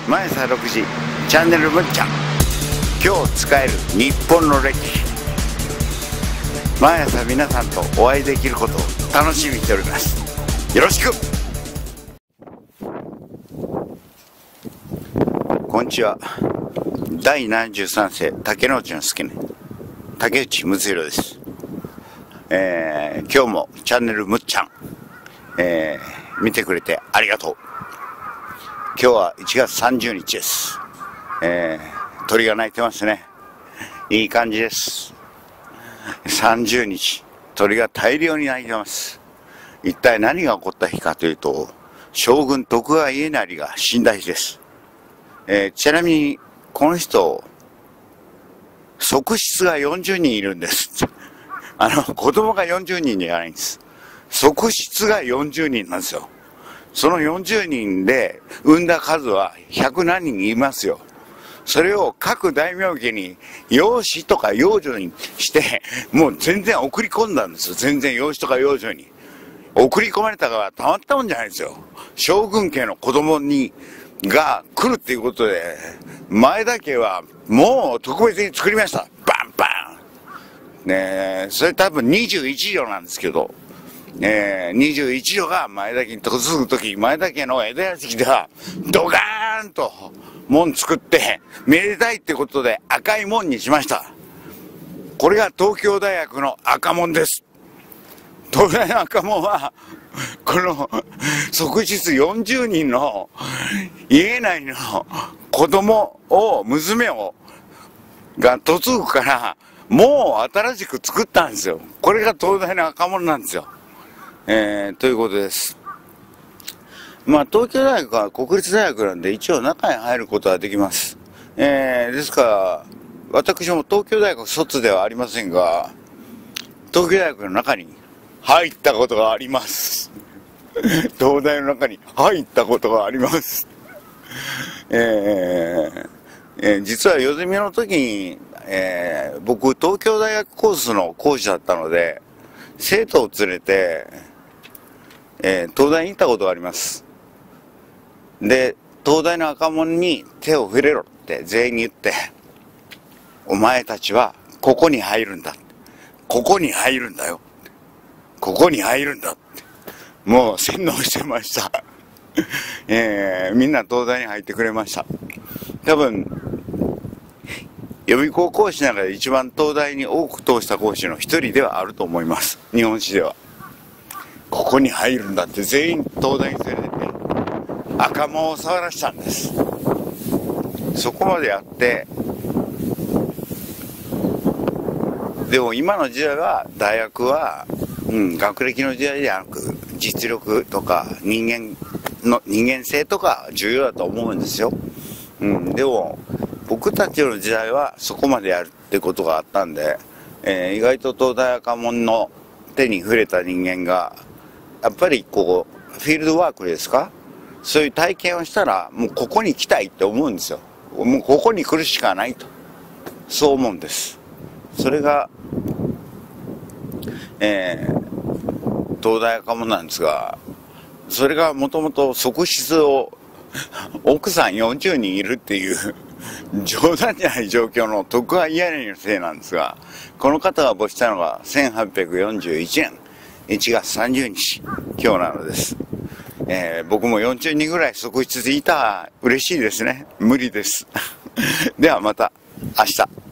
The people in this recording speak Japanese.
毎朝6時、チャンネルむっちゃん。今日使える日本の歴史。毎朝皆さんとお会いできることを楽しみにしております。よろしく。こんにちは。第73世竹之内の好きね、竹内睦弘です。今日もチャンネルむっちゃん、見てくれてありがとう。今日は1月30日です。鳥が鳴いてますね。いい感じです。30日、鳥が大量に鳴いてます。一体何が起こった日かというと、将軍徳川家斉が死んだ日です。ちなみに、この人、側室が40人いるんです。子供が40人じゃないんです。側室が40人なんですよ。その40人で産んだ数は100何人いますよ。それを各大名家に養子とか養女にして、もう全然送り込んだんですよ。全然養子とか養女に。送り込まれたからたまったもんじゃないですよ。将軍家の子供が来るっていうことで、前田家はもう特別に作りました。バンバンねえ、それ多分21条なんですけど、21条が前田家に嫁ぐとき、前田家の江戸屋敷ではドカーンと門作ってめでたいってことで赤い門にしました。これが東京大学の赤門です。東大の赤門はこの側室40人の家内の子供を娘をが嫁ぐからもう新しく作ったんですよ。これが東大の赤門なんですよ。ということです。まあ東京大学は国立大学なんで一応中に入ることはできます。ですから私も東京大学卒ではありませんが、東京大学の中に入ったことがあります。東大の中に入ったことがあります。実はよゼミの時に、僕東京大学コースの講師だったので、生徒を連れて、東大に行ったことがあります。で、東大の赤門に手を触れろって全員に言って、お前たちはここに入るんだ。ここに入るんだよ。ここに入るんだって。もう洗脳してました。みんな東大に入ってくれました。多分、予備校講師の中で一番東大に多く通した講師の一人ではあると思います。日本史では。ここに入るんだって全員東大に連れてって赤門を触らしたんです。そこまでやって、でも今の時代は大学は、学歴の時代ではなく実力とか人間性とか重要だと思うんですよ。でも僕たちの時代はそこまでやるってことがあったんで、意外と東大赤門の手に触れた人間がやっぱりこうフィールドワークですか、そういう体験をしたらもうここに来たいって思うんですよ。もうここに来るしかないと、そう思うんです。それが、東大赤門なんですが、それがもともと側室を奥さん40人いるっていう冗談じゃない状況の徳川家斉のせいなんですが、この方が没したのが1841年1月30日今日なのです。僕も40人ぐらい側室でいたら嬉しいですね。無理です。ではまた明日。